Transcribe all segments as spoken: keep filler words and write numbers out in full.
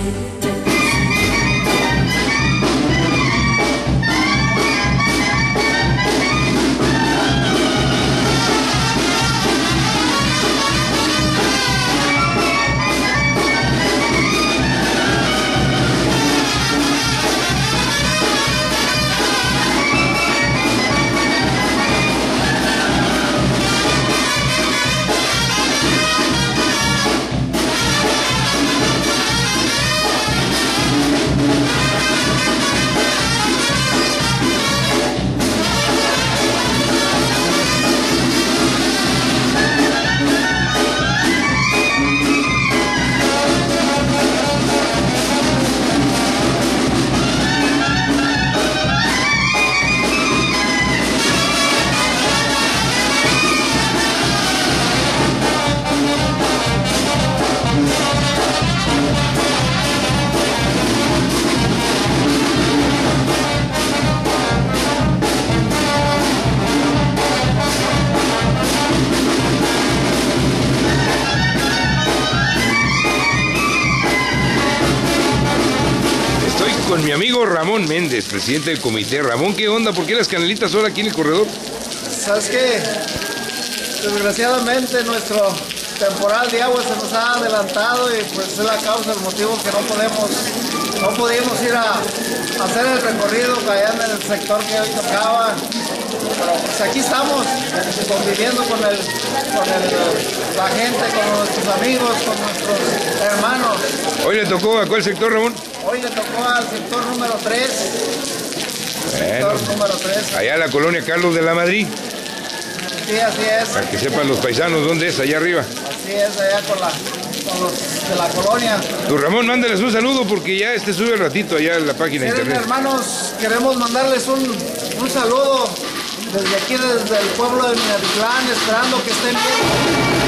Con mi amigo Ramón Méndez, presidente del comité. Ramón, ¿qué onda? ¿Por qué las canalitas solo aquí en el corredor? ¿Sabes qué? Desgraciadamente nuestro temporal de agua se nos ha adelantado y pues es la causa, el motivo que no podemos, no pudimos ir a, a hacer el recorrido allá en el sector que hoy tocaba. Pero pues aquí estamos, conviviendo con, el, con el, la gente, con nuestros amigos, con nuestros hermanos. ¿Hoy le tocó a cuál sector, Ramón? Hoy le tocó al sector número tres. Bueno, sector número tres. allá la colonia Carlos de la Madrid. Sí, así es. Para que sepan los paisanos dónde es, allá arriba. Así es, allá con, la, con los de la colonia. Tu Ramón, mándales un saludo porque ya este sube el ratito allá en la página de Miren, internet. hermanos, queremos mandarles un, un saludo desde aquí, desde el pueblo de Minatitlán, esperando que estén bien.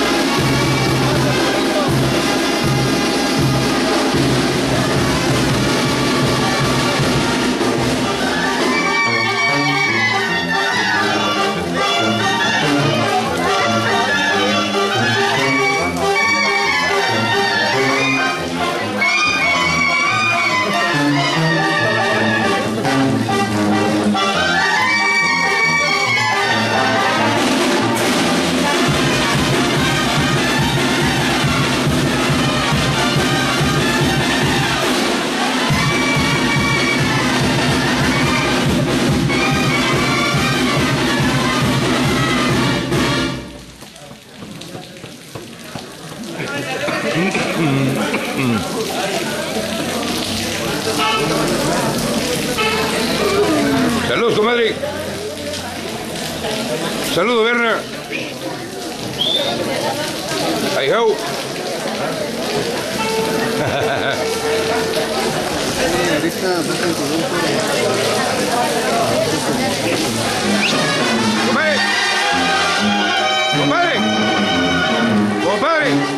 Saludos, comadre. Saludos, Berna. Ay, how. Compadre. Compadre. Compadre.